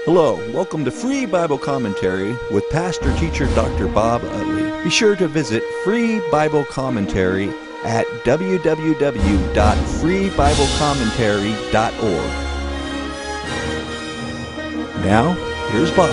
Hello, welcome to Free Bible Commentary with Pastor Teacher Dr. Bob Utley. Be sure to visit Free Bible Commentary at www.freebiblecommentary.org. Now, here's Bob.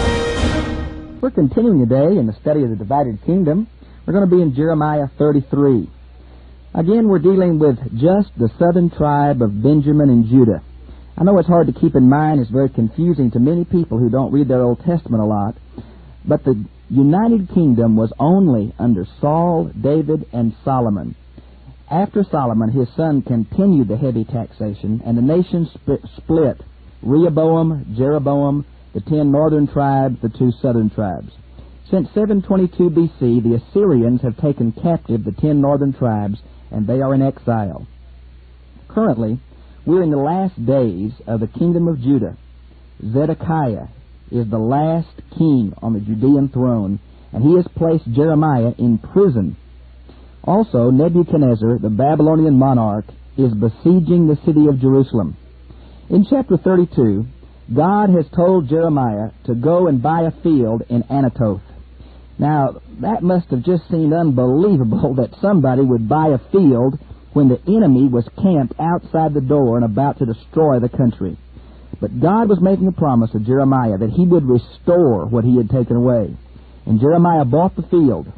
We're continuing today in the study of the divided kingdom. We're going to be in Jeremiah 33. Again, we're dealing with just the southern tribe of Benjamin and Judah. I know it's hard to keep in mind. It's very confusing to many people who don't read their Old Testament a lot. But the United Kingdom was only under Saul, David, and Solomon. After Solomon, his son continued the heavy taxation, and the nation split. Rehoboam, Jeroboam, the 10 northern tribes, the 2 southern tribes. Since 722 B.C., the Assyrians have taken captive the 10 northern tribes, and they are in exile. Currently, we're in the last days of the kingdom of Judah. Zedekiah is the last king on the Judean throne, and he has placed Jeremiah in prison. Also, Nebuchadnezzar, the Babylonian monarch, is besieging the city of Jerusalem. In chapter 32, God has told Jeremiah to go and buy a field in Anathoth. Now, that must have just seemed unbelievable that somebody would buy a field when the enemy was camped outside the door and about to destroy the country. But God was making a promise to Jeremiah that he would restore what he had taken away. And Jeremiah bought the field.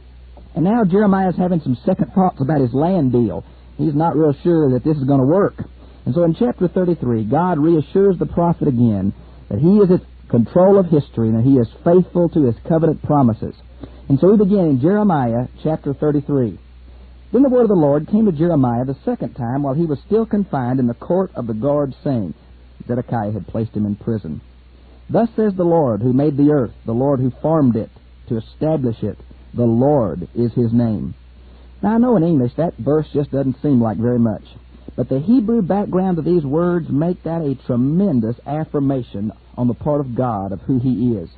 And now Jeremiah is having some second thoughts about his land deal. He's not real sure that this is going to work. And so in chapter 33, God reassures the prophet again that he is in control of history and that he is faithful to his covenant promises. And so we begin in Jeremiah chapter 33. Then the word of the Lord came to Jeremiah the second time while he was still confined in the court of the guard, saying, Zedekiah had placed him in prison. Thus says the Lord who made the earth, the Lord who formed it, to establish it. The Lord is his name. Now I know in English that verse just doesn't seem like very much, but the Hebrew background of these words make that a tremendous affirmation on the part of God of who he is.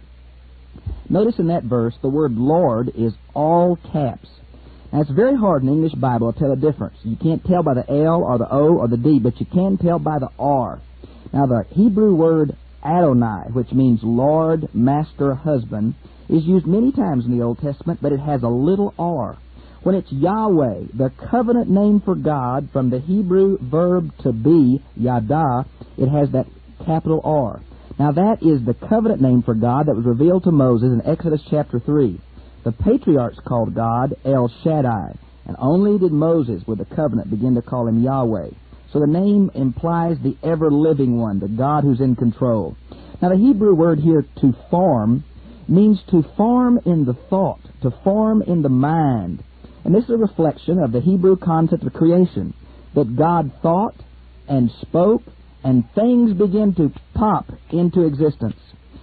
Notice in that verse the word Lord is all caps. Now, it's very hard in the English Bible to tell a difference. You can't tell by the L or the O or the D, but you can tell by the R. Now, the Hebrew word Adonai, which means Lord, Master, Husband, is used many times in the Old Testament, but it has a little R. When it's Yahweh, the covenant name for God, from the Hebrew verb to be, Yada, it has that capital R. Now, that is the covenant name for God that was revealed to Moses in Exodus chapter 3. The patriarchs called God El Shaddai, and only did Moses with the covenant begin to call him Yahweh. So the name implies the ever-living one, the God who's in control. Now the Hebrew word here, to form, means to form in the thought, to form in the mind. And this is a reflection of the Hebrew concept of creation, that God thought and spoke, and things begin to pop into existence.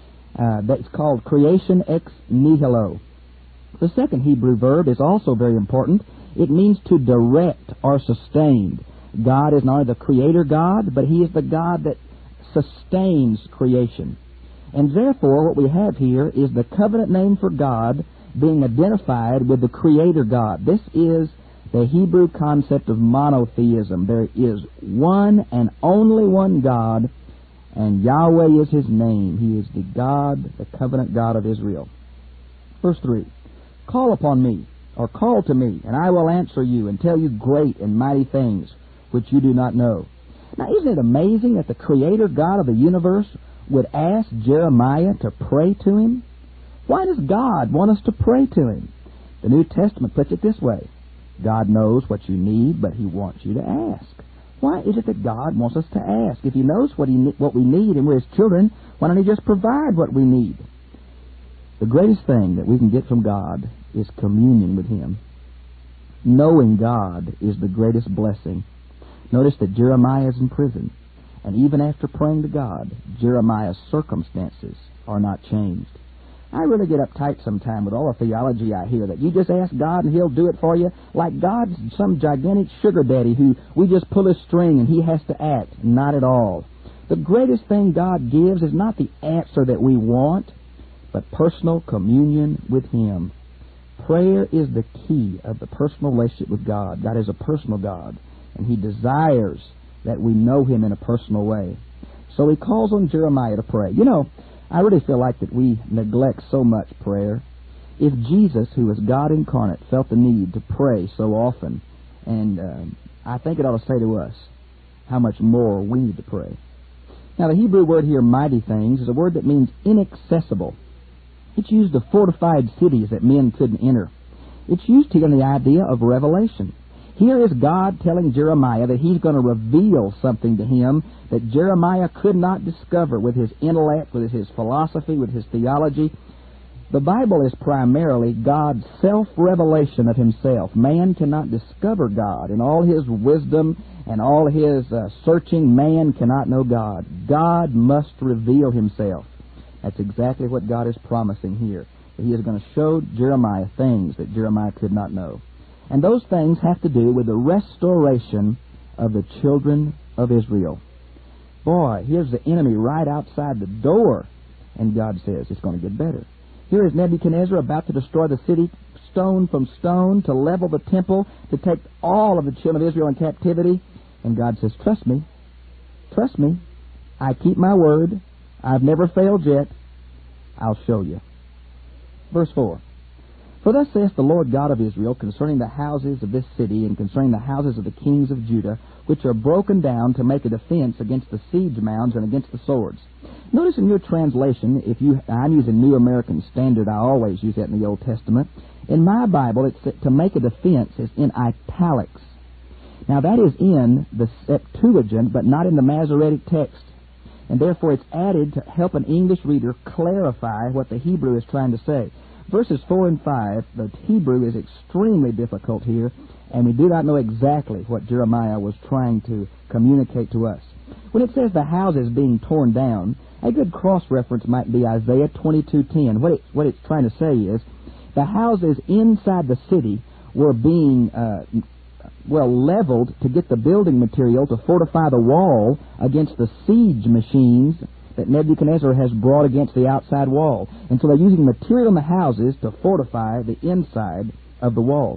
That's called creation ex nihilo. The second Hebrew verb is also very important. It means to direct or sustain. God is not only the creator God, but he is the God that sustains creation. And therefore, what we have here is the covenant name for God being identified with the creator God. This is the Hebrew concept of monotheism. There is one and only one God, and Yahweh is his name. He is the God, the covenant God of Israel. Verse 3. Call upon me, or call to me, and I will answer you and tell you great and mighty things which you do not know. Now, isn't it amazing that the Creator God of the universe would ask Jeremiah to pray to him? Why does God want us to pray to him? The New Testament puts it this way. God knows what you need, but he wants you to ask. Why is it that God wants us to ask? If he knows what we need and we're his children, why don't he just provide what we need? The greatest thing that we can get from God is communion with him. Knowing God is the greatest blessing. Notice that Jeremiah is in prison, and even after praying to God, Jeremiah's circumstances are not changed. I really get uptight sometime with all the theology I hear that you just ask God and he'll do it for you, like God's some gigantic sugar daddy who we just pull his string and he has to act. Not at all. The greatest thing God gives is not the answer that we want, but personal communion with him. Prayer is the key of the personal relationship with God. God is a personal God, and he desires that we know him in a personal way. So he calls on Jeremiah to pray. You know, I really feel like that we neglect so much prayer. If Jesus, who is God incarnate, felt the need to pray so often, and I think it ought to say to us how much more we need to pray. Now, the Hebrew word here, mighty things, is a word that means inaccessible. It's used of fortified cities that men couldn't enter. It's used here in the idea of revelation. Here is God telling Jeremiah that he's going to reveal something to him that Jeremiah could not discover with his intellect, with his philosophy, with his theology. The Bible is primarily God's self-revelation of himself. Man cannot discover God. In all his wisdom and all his searching, man cannot know God. God must reveal himself. That's exactly what God is promising here. That he is going to show Jeremiah things that Jeremiah could not know. And those things have to do with the restoration of the children of Israel. Boy, here's the enemy right outside the door, and God says it's going to get better. Here is Nebuchadnezzar about to destroy the city, stone from stone, to level the temple, to take all of the children of Israel in captivity. And God says, trust me. Trust me. I keep my word. I've never failed yet. I'll show you. Verse 4. For thus saith the Lord God of Israel concerning the houses of this city and concerning the houses of the kings of Judah, which are broken down to make a defense against the siege mounds and against the swords. Notice in your translation, I'm using New American Standard, I always use that in the Old Testament. In my Bible, it's to make a defense is in italics. Now that is in the Septuagint, but not in the Masoretic text. And therefore it's added to help an English reader clarify what the Hebrew is trying to say. Verses 4 and 5, the Hebrew is extremely difficult here, and we do not know exactly what Jeremiah was trying to communicate to us. When it says the houses being torn down, a good cross-reference might be Isaiah 22:10. What it's trying to say is the houses inside the city were being leveled to get the building material to fortify the wall against the siege machines that Nebuchadnezzar has brought against the outside wall. And so they're using material in the houses to fortify the inside of the wall.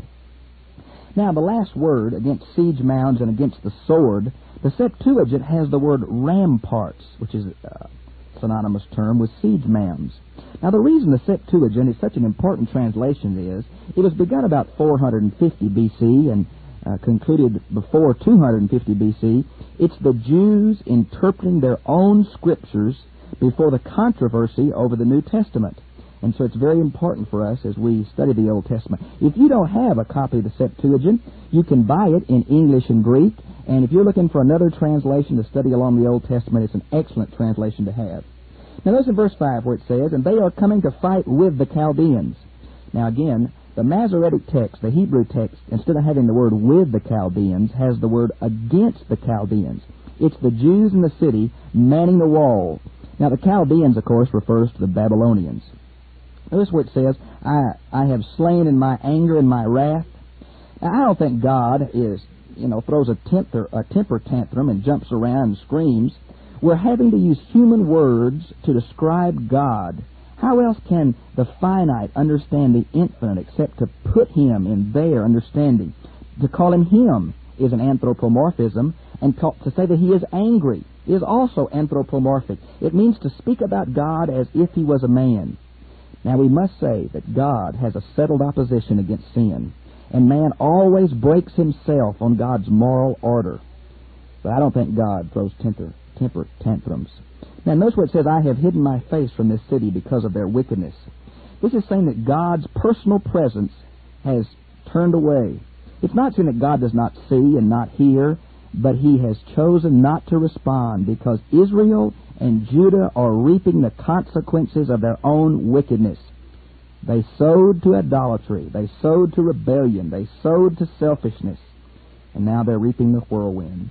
Now, the last word, against siege mounds and against the sword, the Septuagint has the word ramparts, which is a synonymous term with siege mounds. Now, the reason the Septuagint is such an important translation is it was begun about 450 B.C. and concluded before 250 B.C., it's the Jews interpreting their own scriptures before the controversy over the New Testament. And so it's very important for us as we study the Old Testament. If you don't have a copy of the Septuagint, you can buy it in English and Greek. And if you're looking for another translation to study along the Old Testament, it's an excellent translation to have. Now notice in verse 5 where it says, and they are coming to fight with the Chaldeans. Now again, the Masoretic text, the Hebrew text, instead of having the word with the Chaldeans, has the word against the Chaldeans. It's the Jews in the city manning the wall. Now the Chaldeans, of course, refers to the Babylonians. Notice where it says, I have slain in my anger and my wrath. Now I don't think God throws a temper tantrum and jumps around and screams. We're having to use human words to describe God. How else can the finite understand the infinite except to put him in their understanding? To call him is an anthropomorphism, and to say that he is angry is also anthropomorphic. It means to speak about God as if he was a man. Now we must say that God has a settled opposition against sin, and man always breaks himself on God's moral order. But I don't think God throws temper tantrums. Now notice where it says, I have hidden my face from this city because of their wickedness. This is saying that God's personal presence has turned away. It's not saying that God does not see and not hear, but he has chosen not to respond because Israel and Judah are reaping the consequences of their own wickedness. They sowed to idolatry. They sowed to rebellion. They sowed to selfishness. And now they're reaping the whirlwind.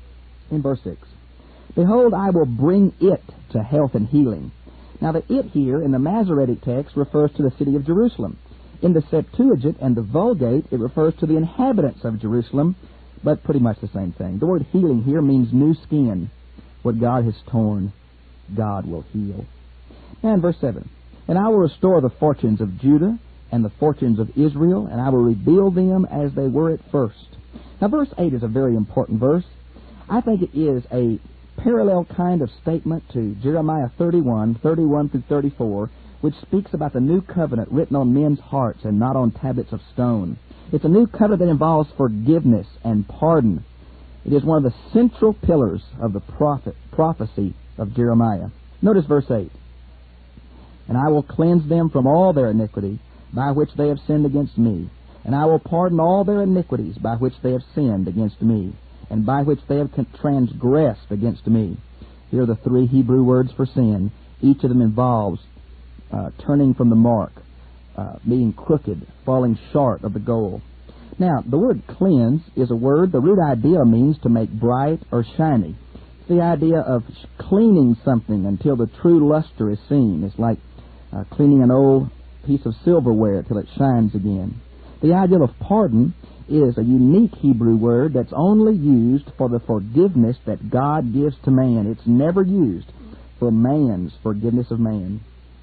In verse 6. Behold, I will bring it to health and healing. Now the it here in the Masoretic text refers to the city of Jerusalem. In the Septuagint and the Vulgate, it refers to the inhabitants of Jerusalem, but pretty much the same thing. The word healing here means new skin. What God has torn, God will heal. And verse 7. And I will restore the fortunes of Judah and the fortunes of Israel, and I will rebuild them as they were at first. Now verse 8 is a very important verse. I think it is a parallel kind of statement to Jeremiah 31 through 34, which speaks about the new covenant written on men's hearts and not on tablets of stone. It's a new covenant that involves forgiveness and pardon. It is one of the central pillars of the prophecy of Jeremiah. Notice verse 8. And I will cleanse them from all their iniquity by which they have sinned against me. And I will pardon all their iniquities by which they have sinned against me, and by which they have transgressed against me. Here are the three Hebrew words for sin. Each of them involves turning from the mark, being crooked, falling short of the goal. Now, the word cleanse is a word, the root idea means to make bright or shiny. It's the idea of cleaning something until the true luster is seen. It's like cleaning an old piece of silverware till it shines again. The idea of pardon is a unique Hebrew word that's only used for the forgiveness that God gives to man. It's never used for man's forgiveness of man.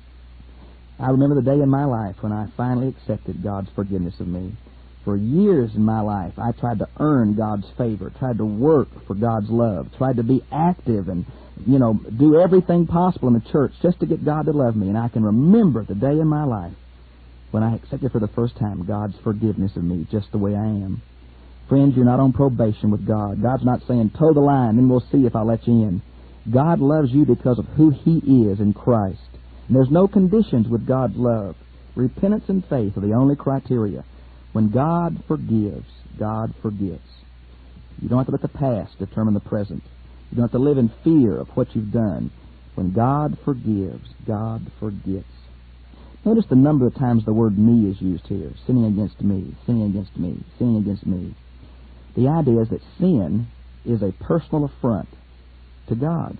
I remember the day in my life when I finally accepted God's forgiveness of me. For years in my life, I tried to earn God's favor, tried to work for God's love, tried to be active and, do everything possible in the church just to get God to love me. And I can remember the day in my life when I accepted for the first time God's forgiveness of me just the way I am. Friends, you're not on probation with God. God's not saying, toe the line, then we'll see if I'll let you in. God loves you because of who He is in Christ. And there's no conditions with God's love. Repentance and faith are the only criteria. When God forgives, God forgets. You don't have to let the past determine the present. You don't have to live in fear of what you've done. When God forgives, God forgets. Notice the number of times the word me is used here. Sinning against me, sinning against me, sinning against me. The idea is that sin is a personal affront to God.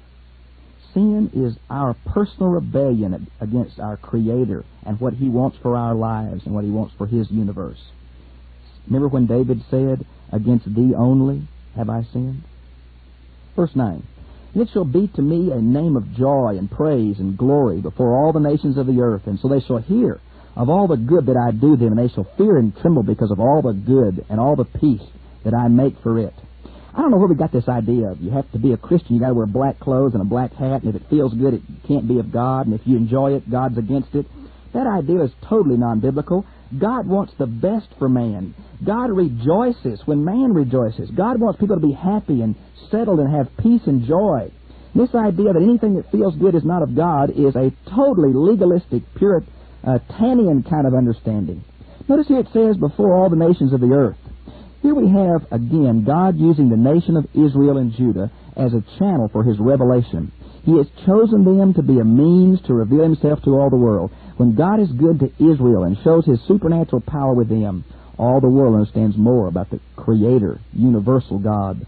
Sin is our personal rebellion against our Creator and what He wants for our lives and what He wants for His universe. Remember when David said, against Thee only have I sinned? Verse 9. It shall be to me a name of joy and praise and glory before all the nations of the earth. And so they shall hear of all the good that I do them, and they shall fear and tremble because of all the good and all the peace that I make for it. I don't know where we got this idea of you have to be a Christian, you got to wear black clothes and a black hat, and if it feels good, it can't be of God, and if you enjoy it, God's against it. That idea is totally non-biblical. God wants the best for man. God rejoices when man rejoices. God wants people to be happy and settled and have peace and joy. This idea that anything that feels good is not of God is a totally legalistic, Puritanian kind of understanding. Notice here it says, before all the nations of the earth. Here we have, again, God using the nation of Israel and Judah as a channel for His revelation. He has chosen them to be a means to reveal Himself to all the world. When God is good to Israel and shows His supernatural power with them, all the world understands more about the Creator, universal God.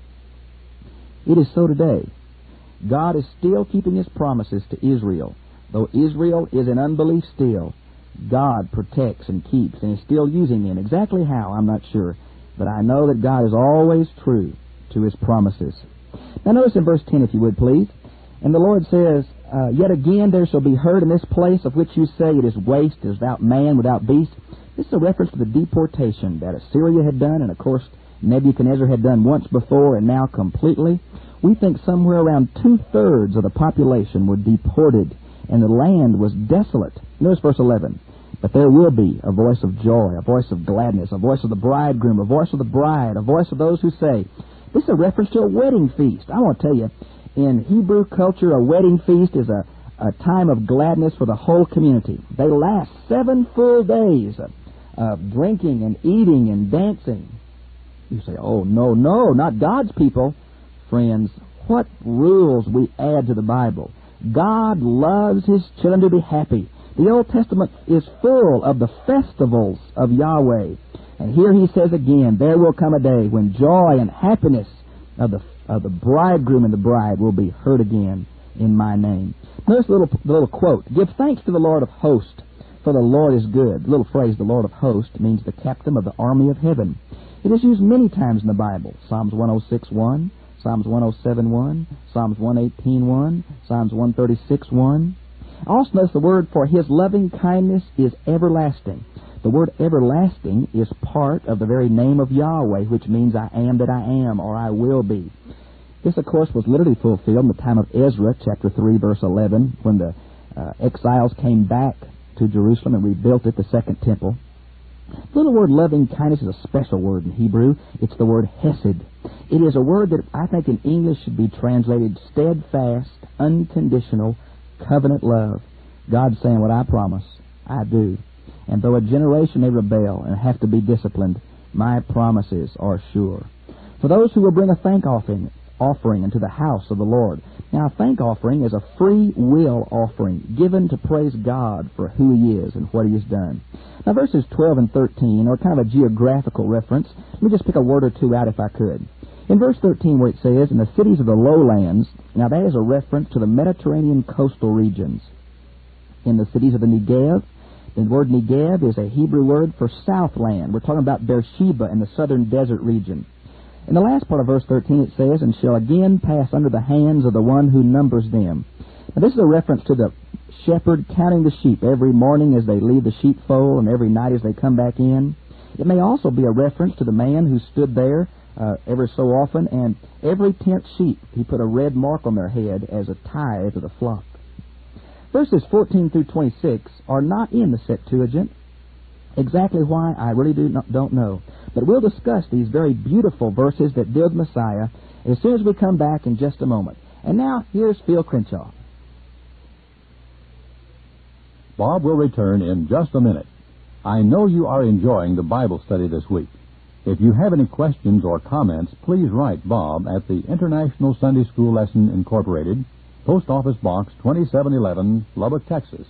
It is so today. God is still keeping His promises to Israel. Though Israel is in unbelief still, God protects and keeps and is still using them. Exactly how, I'm not sure. But I know that God is always true to His promises. Now notice in verse 10, if you would, please. And the Lord says, Yet again there shall be heard in this place of which you say it is waste, it is without man, without beast. This is a reference to the deportation that Assyria had done, and of course Nebuchadnezzar had done once before and now completely. We think somewhere around 2/3 of the population were deported, and the land was desolate. Notice verse 11. But there will be a voice of joy, a voice of gladness, a voice of the bridegroom, a voice of the bride, a voice of those who say. This is a reference to a wedding feast. I want to tell you, in Hebrew culture, a wedding feast is a time of gladness for the whole community. They last 7 full days of drinking and eating and dancing. You say, oh, no, not God's people. Friends, what rules we add to the Bible. God loves His children to be happy. The Old Testament is full of the festivals of Yahweh. And here He says again, there will come a day when joy and happiness of the bridegroom and the bride will be heard again in my name. Notice the little quote. Give thanks to the Lord of hosts, for the Lord is good. The little phrase, the Lord of hosts, means the captain of the army of heaven. It is used many times in the Bible. Psalms 106:1, Psalms 107:1, Psalms 118:1, Psalms 136:1. Also notice the word for His loving kindness is everlasting. The word everlasting is part of the very name of Yahweh, which means I am that I am, or I will be. This, of course, was literally fulfilled in the time of Ezra, chapter 3, verse 11, when the exiles came back to Jerusalem and rebuilt it, the second temple. The little word loving kindness is a special word in Hebrew. It's the word hesed. It is a word that I think in English should be translated steadfast, unconditional, covenant love. God saying, what I promise, I do. And though a generation may rebel and have to be disciplined, my promises are sure. For those who will bring a thank offering into the house of the Lord. Now, a thank offering is a free will offering given to praise God for who He is and what He has done. Now, verses 12 and 13 are kind of a geographical reference. Let me just pick a word or two out if I could. In verse 13 where it says, in the cities of the lowlands, now that is a reference to the Mediterranean coastal regions. In the cities of the Negev, the word Negev is a Hebrew word for southland. We're talking about Beersheba in the southern desert region. In the last part of verse 13 it says, and shall again pass under the hands of the one who numbers them. Now this is a reference to the shepherd counting the sheep every morning as they leave the sheepfold and every night as they come back in. It may also be a reference to the man who stood there every so often, and every 10th sheep he put a red mark on their head as a tithe to the flock. Verses 14 through 26 are not in the Septuagint. Exactly why, I really don't know. But we'll discuss these very beautiful verses that deal with Messiah as soon as we come back in just a moment. And now, here's Phil Crenshaw. Bob will return in just a minute. I know you are enjoying the Bible study this week. If you have any questions or comments, please write Bob at the International Sunday School Lesson Incorporated, Post Office Box 2711, Lubbock, Texas,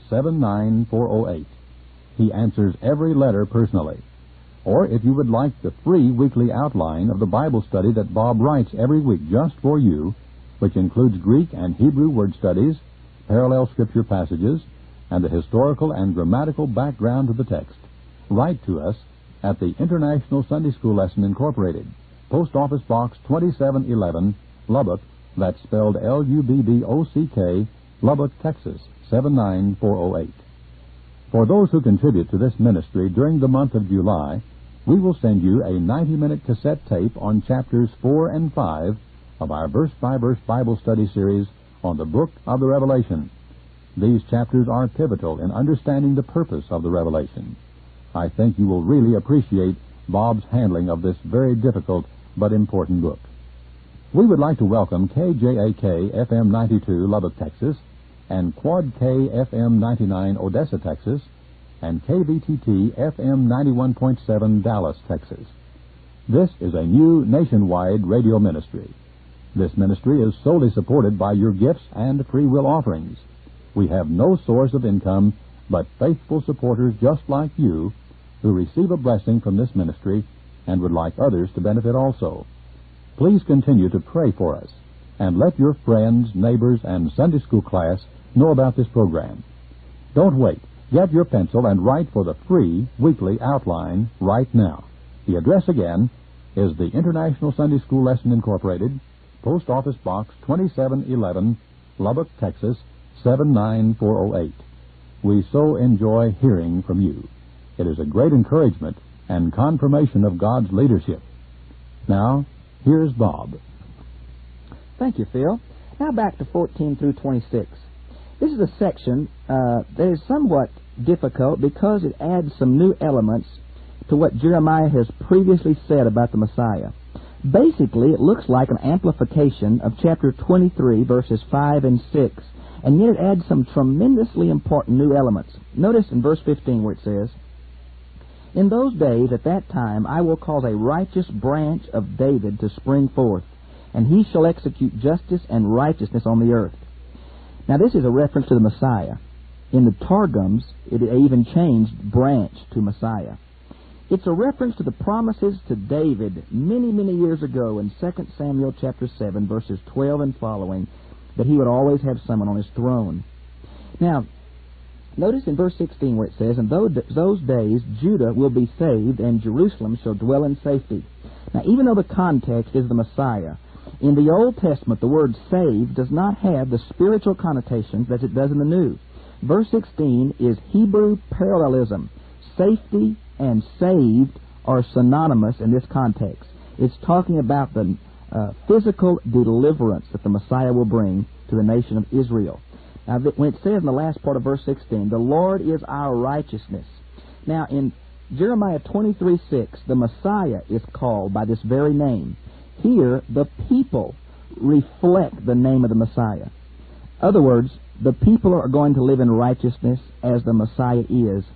79408. He answers every letter personally. Or if you would like the free weekly outline of the Bible study that Bob writes every week just for you, which includes Greek and Hebrew word studies, parallel scripture passages, and the historical and grammatical background of the text, write to us at the International Sunday School Lesson Incorporated, Post Office Box 2711, Lubbock, that's spelled Lubbock, Lubbock, Texas, 79408. For those who contribute to this ministry during the month of July, we will send you a 90-minute cassette tape on chapters 4 and 5 of our verse-by-verse Bible study series on the book of the Revelation. These chapters are pivotal in understanding the purpose of the Revelation. I think you will really appreciate Bob's handling of this very difficult but important book. We would like to welcome KJAK FM 92 Lubbock, Texas, and Quad K FM 99 Odessa, Texas, and KVTT FM 91.7 Dallas, Texas. This is a new nationwide radio ministry. This ministry is solely supported by your gifts and free will offerings. We have no source of income but faithful supporters just like you who receive a blessing from this ministry and would like others to benefit also. Please continue to pray for us and let your friends, neighbors, and Sunday school class know about this program. Don't wait. Get your pencil and write for the free weekly outline right now. The address again is the International Sunday School Lesson Incorporated, Post Office Box 2711, Lubbock, Texas, 79408. We so enjoy hearing from you. It is a great encouragement and confirmation of God's leadership. Now, here's Bob. Thank you, Phil. Now back to 14 through 26. This is a section that is somewhat difficult because it adds some new elements to what Jeremiah has previously said about the Messiah. Basically, it looks like an amplification of chapter 23, verses 5 and 6, and yet it adds some tremendously important new elements. Notice in verse 15 where it says, in those days, at that time, I will cause a righteous branch of David to spring forth, and he shall execute justice and righteousness on the earth. Now, this is a reference to the Messiah. In the Targums, it even changed branch to Messiah. It's a reference to the promises to David many, many years ago in 2 Samuel chapter 7, verses 12 and following, that he would always have someone on his throne. Now, notice in verse 16 where it says, in those days Judah will be saved, and Jerusalem shall dwell in safety. Now, even though the context is the Messiah, in the Old Testament the word saved does not have the spiritual connotations that it does in the New. Verse 16 is Hebrew parallelism. Safety and saved are synonymous in this context. It's talking about the physical deliverance that the Messiah will bring to the nation of Israel. Now, when it says in the last part of verse 16, the Lord is our righteousness. Now, in Jeremiah 23:6, the Messiah is called by this very name. Here, the people reflect the name of the Messiah. In other words, the people are going to live in righteousness as the Messiah is.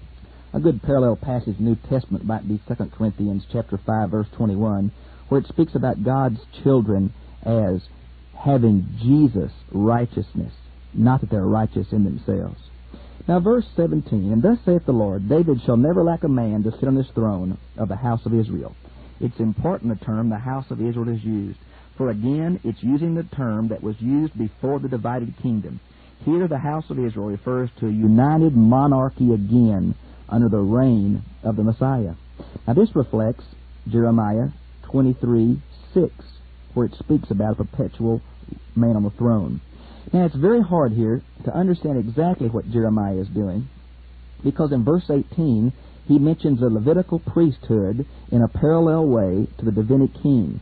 A good parallel passage in the New Testament might be 2 Corinthians chapter 5, verse 21, where it speaks about God's children as having Jesus' righteousness, not that they're righteous in themselves. Now, verse 17, and thus saith the Lord, David shall never lack a man to sit on his throne of the house of Israel. It's important the term the house of Israel is used, for again, it's using the term that was used before the divided kingdom. Here, the house of Israel refers to a united monarchy again under the reign of the Messiah. Now, this reflects Jeremiah 23:6, where it speaks about a perpetual man on the throne. Now, it's very hard here to understand exactly what Jeremiah is doing, because in verse 18, he mentions the Levitical priesthood in a parallel way to the Davidic king.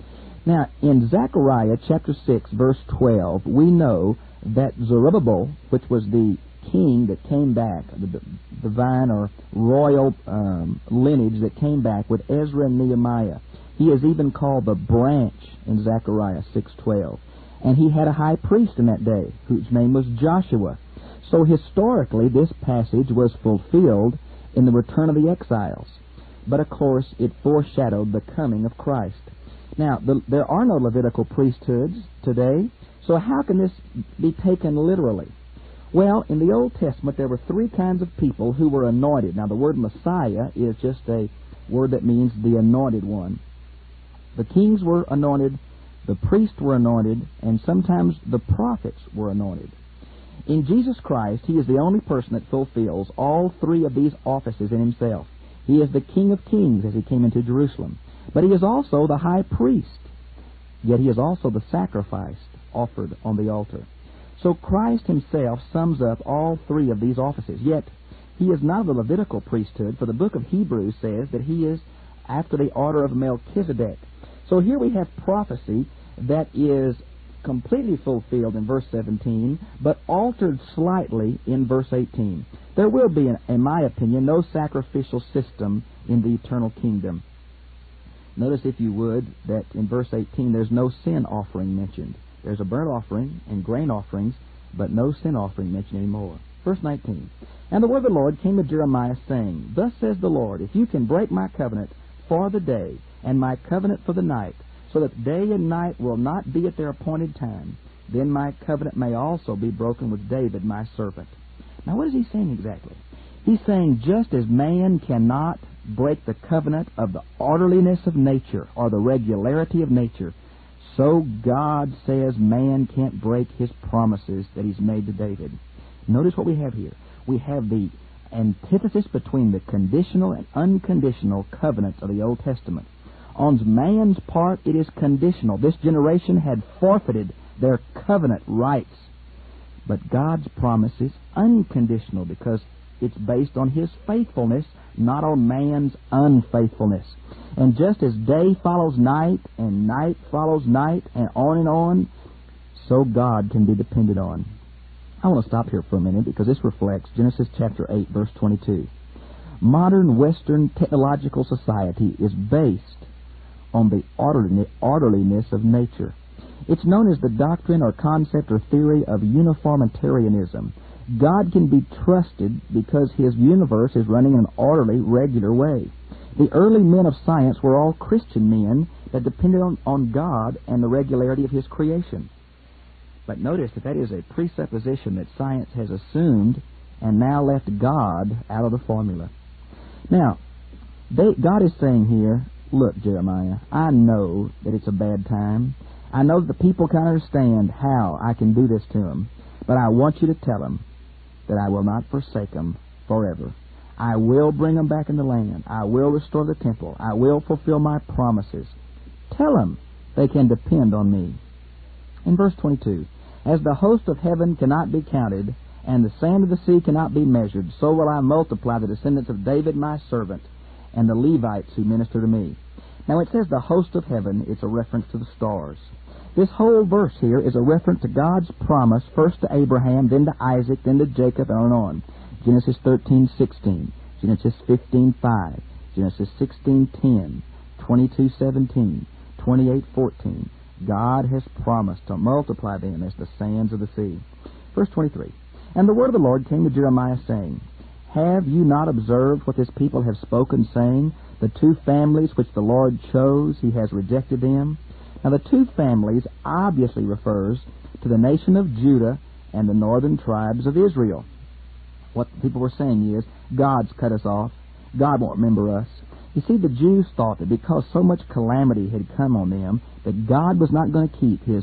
Now, in Zechariah chapter 6, verse 12, we know that Zerubbabel, which was the king that came back, the divine or royal lineage that came back with Ezra and Nehemiah, he is even called the branch in Zechariah 6:12. And he had a high priest in that day, whose name was Joshua. So historically, this passage was fulfilled in the return of the exiles. But of course, it foreshadowed the coming of Christ. Now, there are no Levitical priesthoods today, so how can this be taken literally? Well, in the Old Testament, there were three kinds of people who were anointed. Now, the word Messiah is just a word that means the anointed one. The kings were anointed, the priests were anointed, and sometimes the prophets were anointed. In Jesus Christ, he is the only person that fulfills all three of these offices in himself. He is the King of Kings as he came into Jerusalem. But he is also the high priest. Yet he is also the sacrifice offered on the altar. So Christ himself sums up all three of these offices. Yet he is not of the Levitical priesthood, for the book of Hebrews says that he is after the order of Melchizedek. So here we have prophecy that is completely fulfilled in verse 17, but altered slightly in verse 18. There will be, in my opinion, no sacrificial system in the eternal kingdom. Notice, if you would, that in verse 18 there's no sin offering mentioned. There's a burnt offering and grain offerings, but no sin offering mentioned anymore. Verse 19, and the word of the Lord came to Jeremiah, saying, Thus says the Lord, if you can break my covenant for the day, and my covenant for the night, so that day and night will not be at their appointed time, then my covenant may also be broken with David my servant. Now, what is he saying exactly? He's saying just as man cannot break the covenant of the orderliness of nature or the regularity of nature, so God says man can't break his promises that he's made to David. Notice what we have here. We have the antithesis between the conditional and unconditional covenants of the Old Testament. On man's part, it is conditional. This generation had forfeited their covenant rights. But God's promise is unconditional because it's based on his faithfulness, not on man's unfaithfulness. And just as day follows night, and night follows night, and on, so God can be depended on. I want to stop here for a minute because this reflects Genesis chapter 8, verse 22. Modern Western technological society is based on the orderliness of nature. It's known as the doctrine or concept or theory of uniformitarianism. God can be trusted because his universe is running in an orderly, regular way. The early men of science were all Christian men that depended on God and the regularity of his creation. But notice that is a presupposition that science has assumed and now left God out of the formula. Now, God is saying here, look, Jeremiah, I know that it's a bad time. I know that the people can understand how I can do this to them. But I want you to tell them that I will not forsake them forever. I will bring them back in the land. I will restore the temple. I will fulfill my promises. Tell them they can depend on me. In verse 22, as the host of heaven cannot be counted, and the sand of the sea cannot be measured, so will I multiply the descendants of David my servant, and the Levites who minister to me. Now it says the host of heaven. It's a reference to the stars. This whole verse here is a reference to God's promise, first to Abraham, then to Isaac, then to Jacob, and on. Genesis 13:16, Genesis 15:5, Genesis 16:10, 22:17, 28:14. God has promised to multiply them as the sands of the sea. Verse 23. And the word of the Lord came to Jeremiah, saying, Have you not observed what this people have spoken, saying, The two families which the Lord chose, he has rejected them? Now the two families obviously refers to the nation of Judah and the northern tribes of Israel. What people were saying is, God's cut us off. God won't remember us. You see, the Jews thought that because so much calamity had come on them, that God was not going to keep his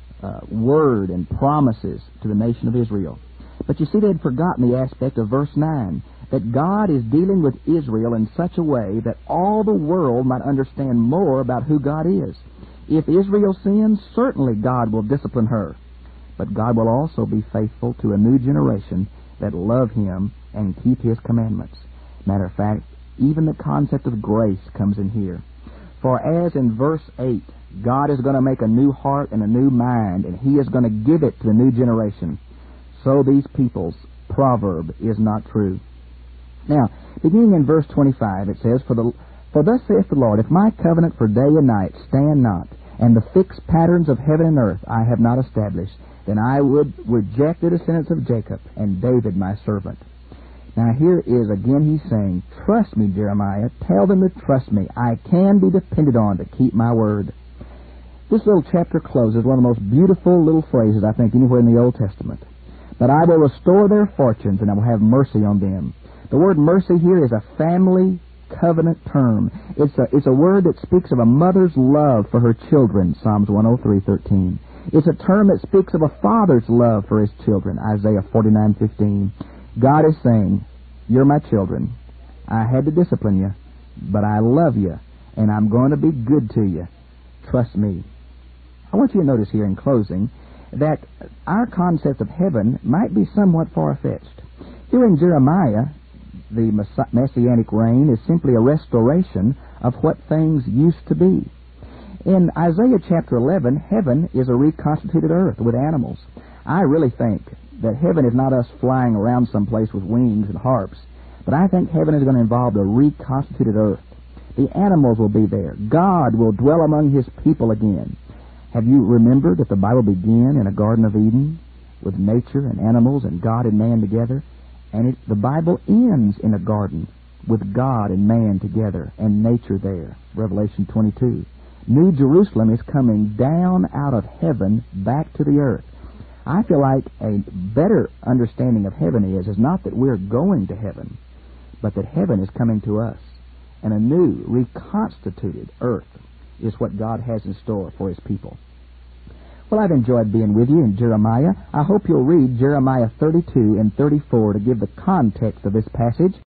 word and promises to the nation of Israel. But you see, they had forgotten the aspect of verse 9, that God is dealing with Israel in such a way that all the world might understand more about who God is. If Israel sins, certainly God will discipline her. But God will also be faithful to a new generation that love him and keep his commandments. Matter of fact, even the concept of grace comes in here. For as in verse 8, God is going to make a new heart and a new mind, and he is going to give it to the new generation, so these people's proverb is not true. Now, beginning in verse 25, it says, For thus saith the Lord, If my covenant for day and night stand not, and the fixed patterns of heaven and earth I have not established, then I would reject the descendants of Jacob and David my servant. Now here is, again, he's saying, Trust me, Jeremiah. Tell them to trust me. I can be depended on to keep my word. This little chapter closes one of the most beautiful little phrases, I think, anywhere in the Old Testament. But I will restore their fortunes, and I will have mercy on them. The word mercy here is a family covenant term. It's a word that speaks of a mother's love for her children, Psalms 103:13. It's a term that speaks of a father's love for his children, Isaiah 49:15. God is saying, You're my children. I had to discipline you, but I love you, and I'm going to be good to you. Trust me. I want you to notice here in closing that our concept of heaven might be somewhat far-fetched. Here in Jeremiah, the Messianic reign is simply a restoration of what things used to be. In Isaiah chapter 11, heaven is a reconstituted earth with animals. I really think that heaven is not us flying around someplace with wings and harps, but I think heaven is going to involve a reconstituted earth. The animals will be there. God will dwell among his people again. Have you remembered that the Bible began in a Garden of Eden with nature and animals and God and man together? And the Bible ends in a garden with God and man together and nature there. Revelation 22. New Jerusalem is coming down out of heaven back to the earth. I feel like a better understanding of heaven is not that we're going to heaven, but that heaven is coming to us. And a new, reconstituted earth is what God has in store for his people. Well, I've enjoyed being with you in Jeremiah. I hope you'll read Jeremiah 32 and 34 to give the context of this passage.